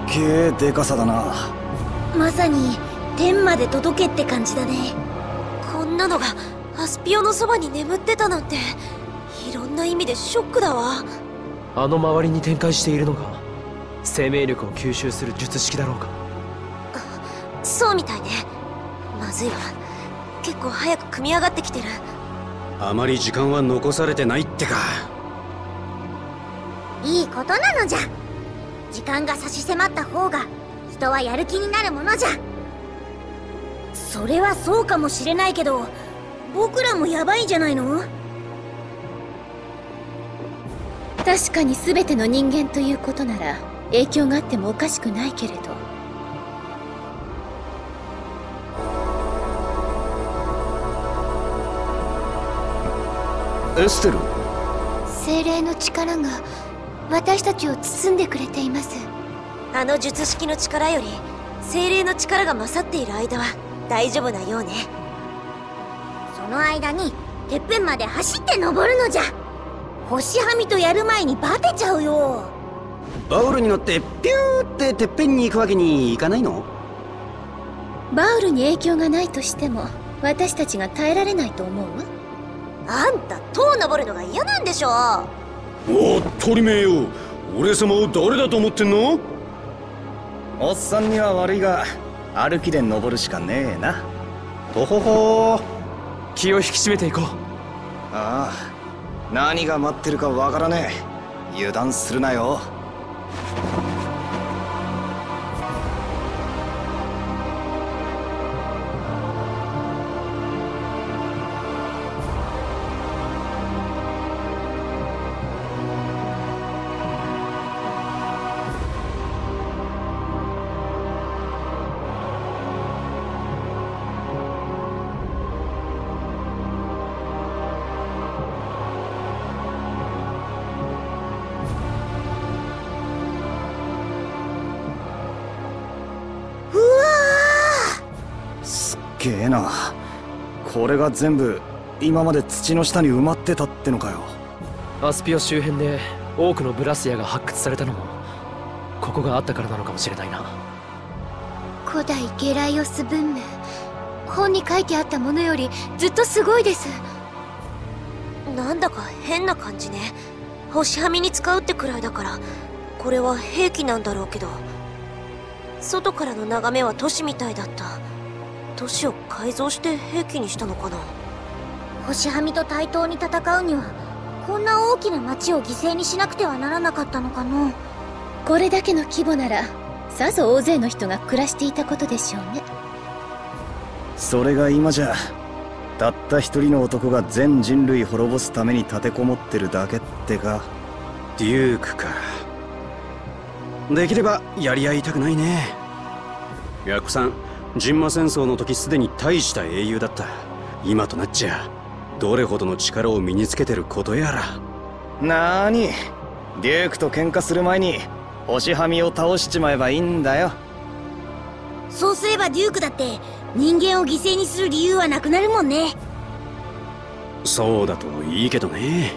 げえでかさだな。 まさに天まで届けって感じだね。 こんなのがアスピオのそばに眠ってたなんて、いろんな意味でショックだわ。 あの周りに展開しているのが生命力を吸収する術式だろうか。 そうみたいね。まずいわ、結構早く組み上がってきてる。 あまり時間は残されてないってか。 いいことなのじゃ。時間が差し迫った方が人はやる気になるものじゃ。それはそうかもしれないけど、僕らもやばいんじゃないの？ 確かに全ての人間ということなら影響があってもおかしくないけれど、 エステル。 精霊の力が私たちを包んでくれています。 あの術式の力より精霊の力が勝っている間は大丈夫なようね。 その間にてっぺんまで走って登るのじゃ。星はみとやる前にバテちゃうよ。 バウルに乗ってピューっててっぺんに行くわけにいかないの？ バウルに影響がないとしても私たちが耐えられないと思う？ あんた塔登るのが嫌なんでしょ。 おっ鳥めよ、俺様を誰だと思ってんの？ おっさんには悪いが歩きで登るしかねえな。 とほほ。 気を引き締めていこう。 ああ、何が待ってるかわからねえ。油断するなよ。げえな。これが全部今まで土の下に埋まってたってのかよ。 アスピオ周辺で多くのブラスヤが発掘されたのもここがあったからなのかもしれないな。 古代ゲライオス文明、本に書いてあったものよりずっとすごいです。 なんだか変な感じね。星はみに使うってくらいだからこれは兵器なんだろうけど、外からの眺めは都市みたいだった。都市を改造して兵器にしたのかな。 星はみと対等に戦うにはこんな大きな町を犠牲にしなくてはならなかったのかの。 これだけの規模ならさぞ大勢の人が暮らしていたことでしょうね。 それが今じゃたった一人の男が全人類滅ぼすために立てこもってるだけってか。 デュークか。できればやり合いたくないね。ヤクさん、ジンマ戦争の時すでに大した英雄だった。今となっちゃどれほどの力を身につけてることやら。 なーに、デュークと喧嘩する前に星はみを倒しちまえばいいんだよ。 そうすればデュークだって人間を犠牲にする理由はなくなるもんね。 そうだといいけどね。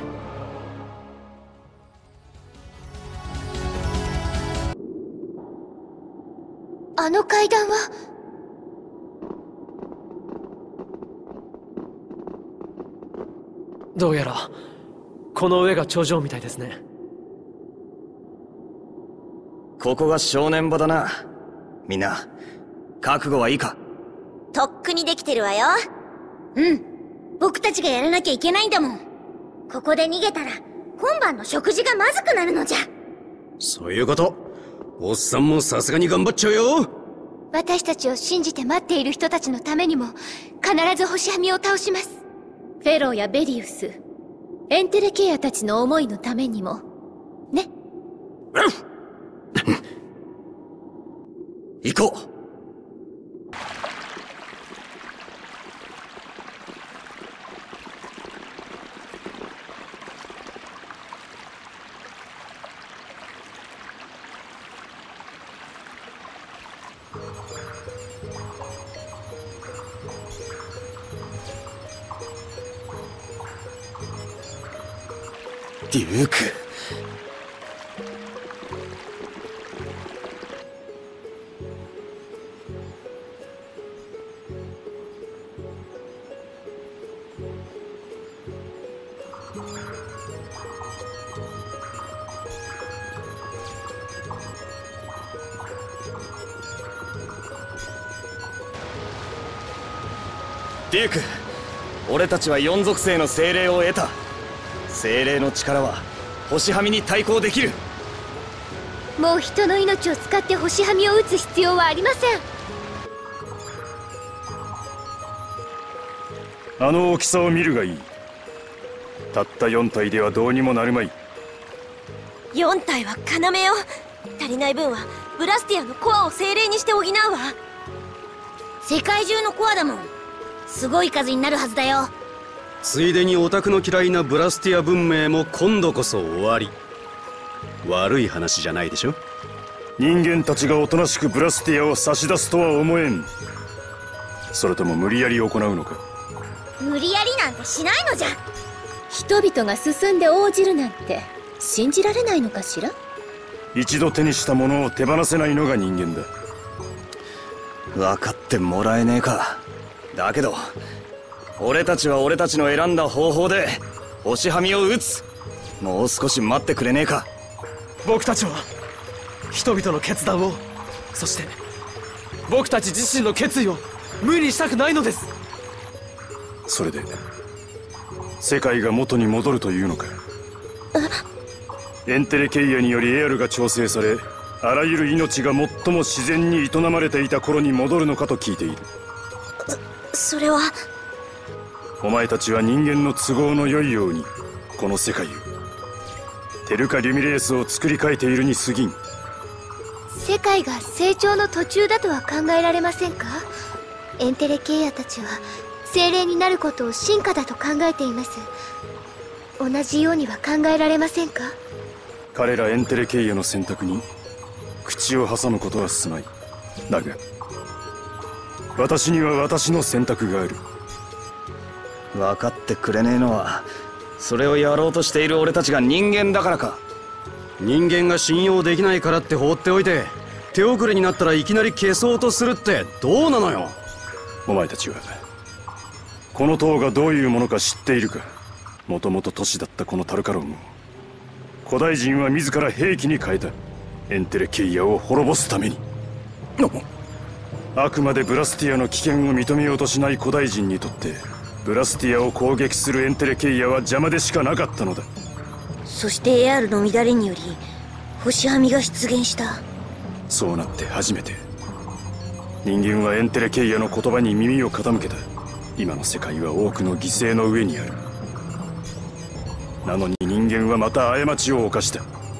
あの階段は。 どうやらこの上が頂上みたいですね。 ここが正念場だな。みんな覚悟はいいか？ とっくにできてるわよ。 うん、僕たちがやらなきゃいけないんだもん。ここで逃げたら今晩の食事がまずくなるのじゃ。 そういうこと。おっさんもさすがに頑張っちゃうよ。 私たちを信じて待っている人たちのためにも必ず星はみを倒します。フェローやベリウス、エンテレケアたちの思いのためにもね。 行こう。デューク。 デューク、俺たちは4属性の精霊を得た。精霊の力は星はみに対抗できる。 もう人の命を使って星はみを打つ必要はありません。 あの大きさを見るがいい。たった4体ではどうにもなるまい。 4体は要よ。足りない分はブラスティアのコアを精霊にして補うわ。 世界中のコアだもん。すごい数になるはずだよ。 ついでにオタクの嫌いなブラスティア文明も今度こそ終わり。悪い話じゃないでしょ。 人間たちがおとなしくブラスティアを差し出すとは思えん。それとも無理やり行うのか。 無理やりなんてしないのじゃ。 人々が進んで応じるなんて信じられないのかしら。 一度手にしたものを手放せないのが人間だ。 分かってもらえねえか。だけど俺たちは俺たちの選んだ方法で星はみを打つ。もう少し待ってくれねえか。 僕たちは人々の決断を、そして僕たち自身の決意を無理したくないのです。 それで世界が元に戻るというのか。エンテレケイアによりエアルが調整され、あらゆる命が最も自然に営まれていた頃に戻るのかと聞いている。 それは。 お前たちは人間の都合の良いようにこの世界をテルカ・リュミレースを作り変えているに過ぎん。 世界が成長の途中だとは考えられませんか。エンテレケイアたちは精霊になることを進化だと考えています。同じようには考えられませんか。 彼らエンテレケイアの選択に口を挟むことはすまい。だが私には私の選択がある。 分かってくれねえのはそれをやろうとしている俺たちが人間だからか。 人間が信用できないからって放っておいて、手遅れになったらいきなり消そうとするってどうなのよ。 お前たちはこの塔がどういうものか知っているか。もともと都市だったこのタルカロンを古代人は自ら兵器に変えた。エンテレケイアを滅ぼすために。あくまでブラスティアの危険を認めようとしない古代人にとってブラスティアを攻撃するエンテレケイアは邪魔でしかなかったのだ。 そしてエアールの乱れにより星はみが出現した。 そうなって初めて人間はエンテレケイアの言葉に耳を傾けた。今の世界は多くの犠牲の上にある。なのに人間はまた過ちを犯した。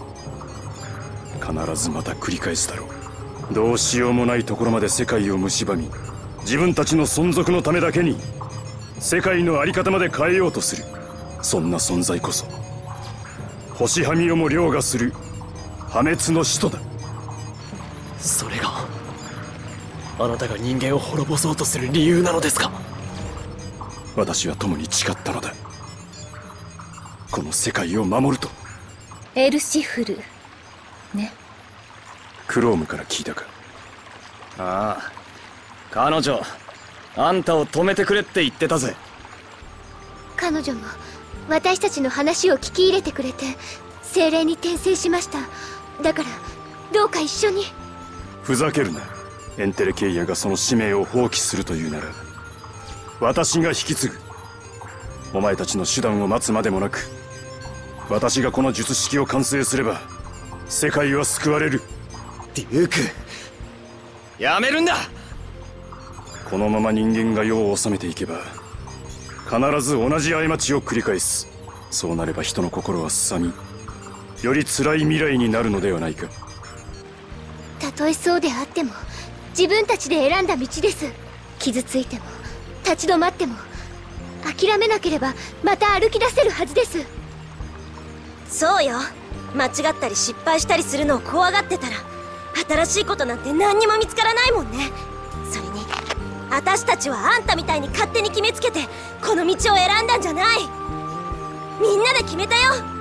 必ずまた繰り返すだろう。どうしようもないところまで世界を蝕み、自分たちの存続のためだけに世界の在り方まで変えようとする。そんな存在こそ星はみをも凌駕する破滅の使徒だ。 それがあなたが人間を滅ぼそうとする理由なのですか。 私は共に誓ったのだ。この世界を守ると。 エルシフルね。 クロームから聞いたか。 ああ、彼女あんたを止めてくれって言ってたぜ。 彼女も私たちの話を聞き入れてくれて精霊に転生しました。だからどうか一緒に。 ふざけるな。エンテレケイアがその使命を放棄するというなら私が引き継ぐ。お前たちの手段を待つまでもなく私がこの術式を完成すれば世界は救われる。 デューク、やめるんだ。 このまま人間が世を治めていけば必ず同じ過ちを繰り返す。そうなれば人の心はすさみ、より辛い未来になるのではないか。 たとえそうであっても自分たちで選んだ道です。傷ついても立ち止まっても諦めなければまた歩き出せるはずです。 そうよ。間違ったり失敗したりするのを怖がってたら新しいことなんて何にも見つからないもんね。それに私たちはあんたみたいに勝手に決めつけてこの道を選んだんじゃない。みんなで決めたよ。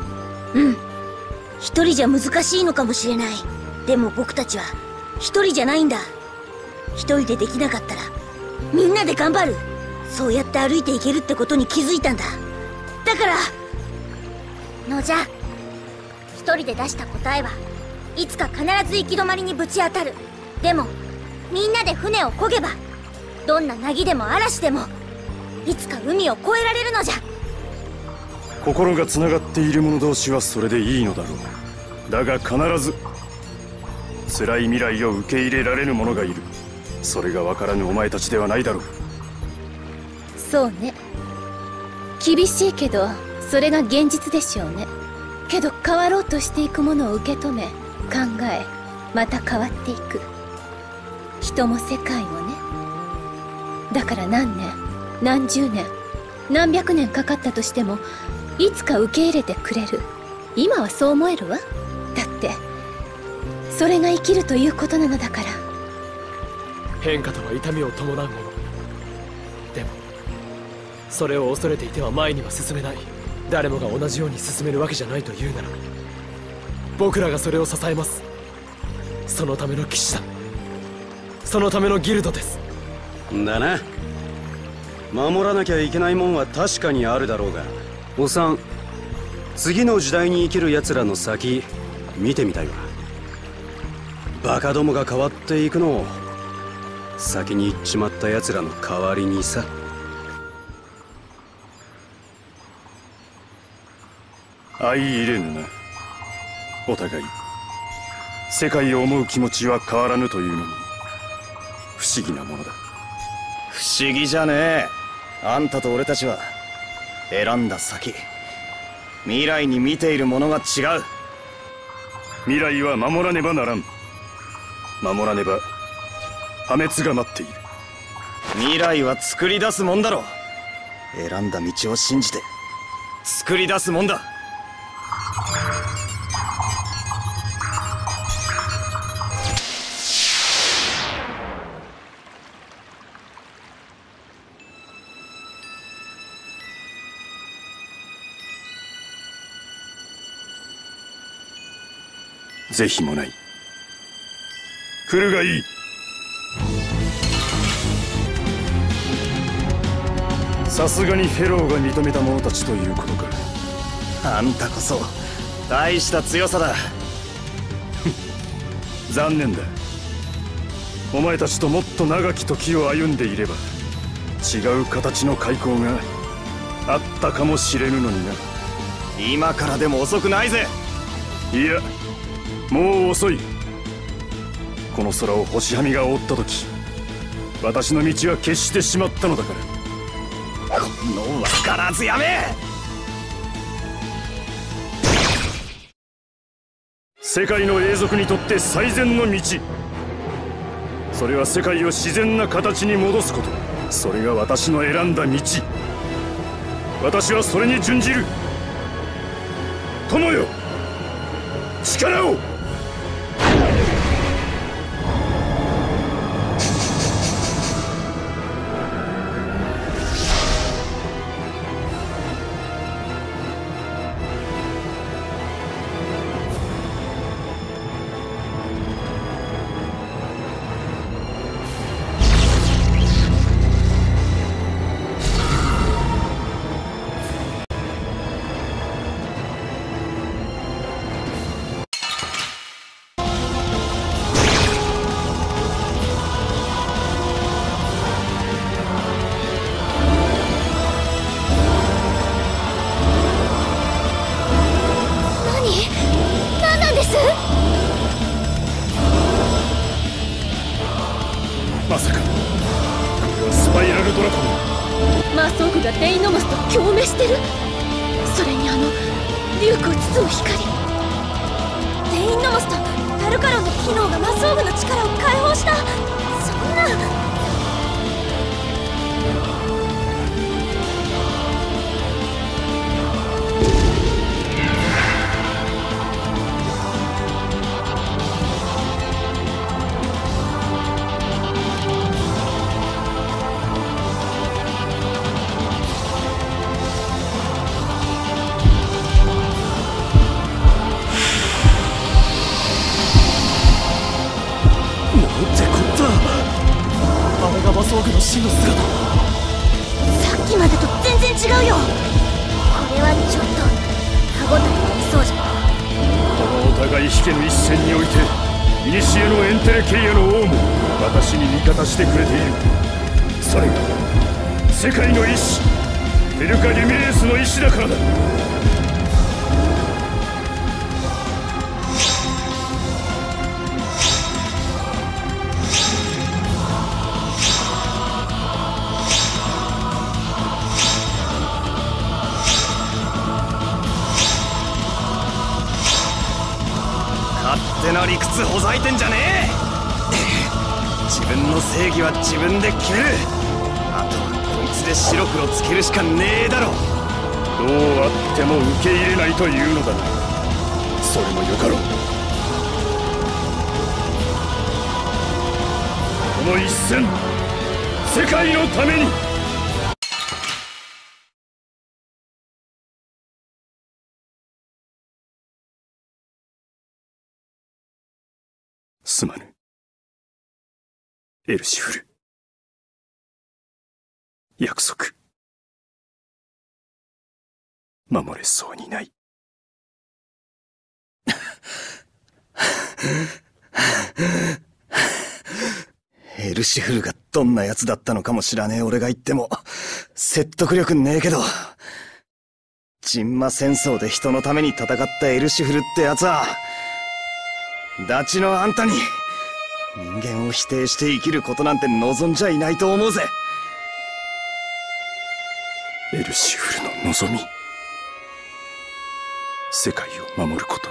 一人じゃ難しいのかもしれない。でも僕たちは一人じゃないんだ。一人でできなかったらみんなで頑張る。そうやって歩いていけるってことに気づいたんだ。だからのじゃ、一人で出した答えはいつか必ず行き止まりにぶち当たる。でもみんなで船を漕げばどんな凪でも嵐でもいつか海を越えられるのじゃ。 心がつながっている者同士はそれでいいのだろう。だが必ず辛い未来を受け入れられる者がいる。それが分からぬお前たちではないだろう。 そうね。厳しいけどそれが現実でしょうね。けど変わろうとしていくものを受け止め考え、また変わっていく。人も世界もね。だから何年何十年何百年かかったとしてもいつか受け入れてくれる。今はそう思えるわ。だってそれが生きるということなのだから。 変化とは痛みを伴うもの。でもそれを恐れていては前には進めない。誰もが同じように進めるわけじゃないというなら僕らがそれを支えます。そのための騎士団、そのためのギルドです。 だな。守らなきゃいけないもんは確かにあるだろうが、おさん、次の時代に生きる奴らの先見てみたいわ。バカどもが変わっていくのを先に行っちまった奴らの代わりにさ。 相入れぬな。お互い世界を思う気持ちは変わらぬというのも不思議なものだ。 不思議じゃねえ。あんたと俺たちは選んだ先、未来に見ているものが違う。 未来は守らねばならん。守らねば破滅が待っている。 未来は作り出すもんだろ。選んだ道を信じて作り出すもんだ。 是非もない。来るがいい。さすがにフェローが認めた者たちということか。 あんたこそ大した強さだ。 残念だ。お前たちともっと長き時を歩んでいれば違う形の開口があったかもしれぬのにな。 今からでも遅くないぜ。 いや、もう遅い。この空を星はみが覆った時、私の道は決してしまったのだから。 この分からずやめ。 世界の永続にとって最善の道、それは世界を自然な形に戻すこと。それが私の選んだ道。私はそれに準じる。友よ、力を。まさかこれはスパイラルドラゴン。 マーソーグがデイノモスと共鳴してる。それにデュークを包む光。 デインノモスとタルカロンの機能がマソーグの力を解放した。そんな。 マソーグの真の姿。 さっきまでと全然違うよ。これはちょっと歯応えありそうじゃん。 このお互い引けぬ一戦において古のエンテレケイアの王も私に味方してくれている。それが世界の意志、ヘルカ・リュミレースの意志だからだ。 勝手な理屈ほざいてんじゃねえ。自分の正義は自分で決める。あとはこいつで白黒つけるしかねえだろ。 どうあっても受け入れないというのだな。それもよかろう。この一戦、世界のために。すまぬ、エルシフル。約束守れそうにない。 エルシフルがどんな奴だったのかも知らねえ俺が言っても説得力ねえけど、ジンマ戦争で人のために戦ったエルシフルって奴はダチのあんたに人間を否定して生きることなんて望んじゃいないと思うぜ。 エルシフルの望み、世界を守ること、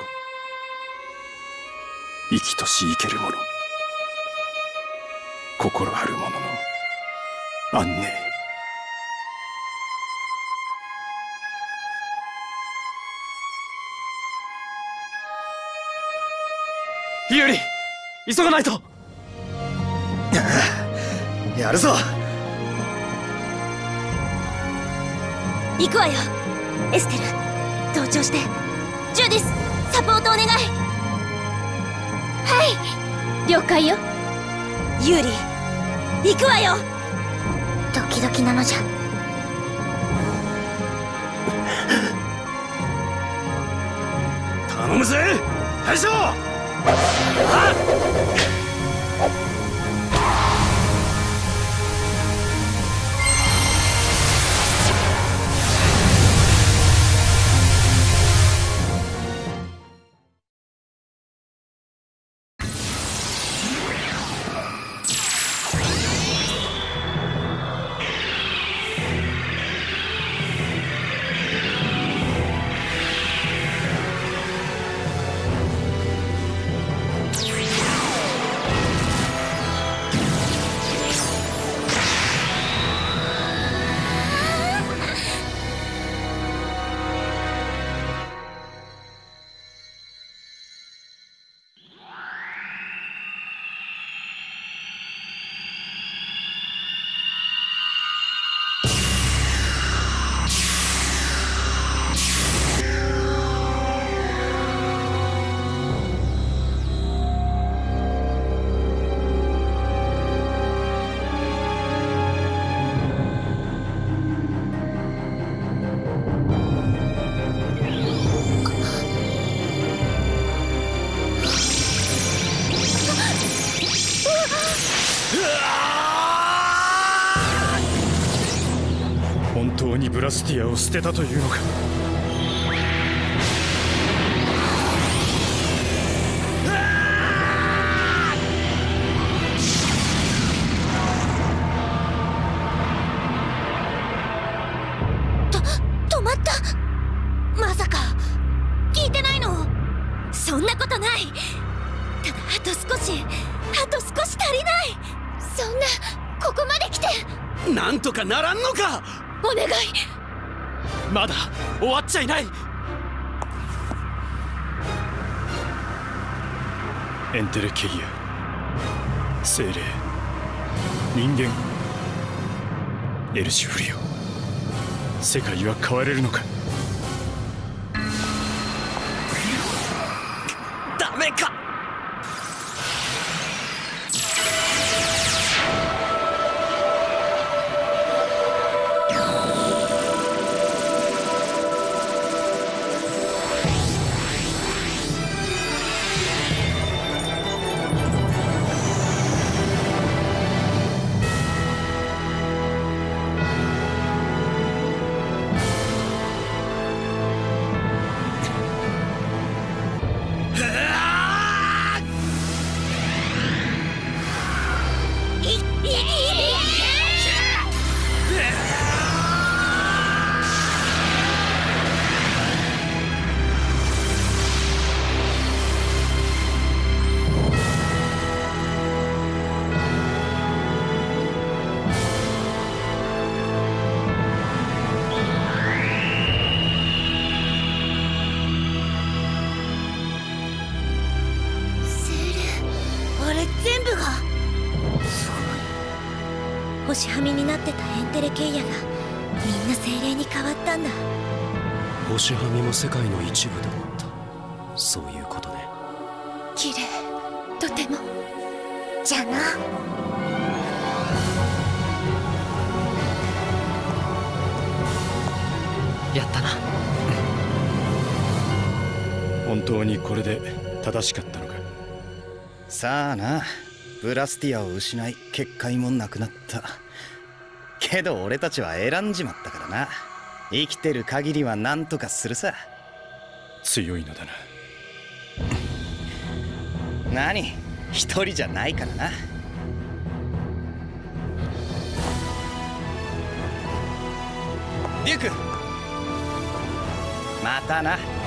生きとし生ける者、心ある者の安寧。 ユーリ、急がないと。 やるぞ。 行くわよ。エステル、同調して。ジュディス、サポートお願い。 はい、了解よ。 ユーリ、行くわよ。 ドキドキなのじゃ。 頼むぜ大将。本当にブラスティアを捨てたというのか。 止まった。まさか聞いてないの？そんなことない。ただあと少し足りない。そんな、ここまで来て。 なんとかならんのか。 お願い。 まだ終わっちゃいない。 エンテレケイア、精霊、人間、エルシフルよ、世界は変われるのか。 ダメか。 星はみになってたエンテレケイアがみんな精霊に変わったんだ。 星はみも世界の一部でもあった。そういうことね。 綺麗、とても。 じゃな。 やったな。 本当にこれで正しかったのか。 さあな、ブラスティアを失い結界もなくなった。けど俺たちは選んじまったからな。生きてる限りは何とかするさ。 強いのだな。 何、一人じゃないからな。デューク、またな。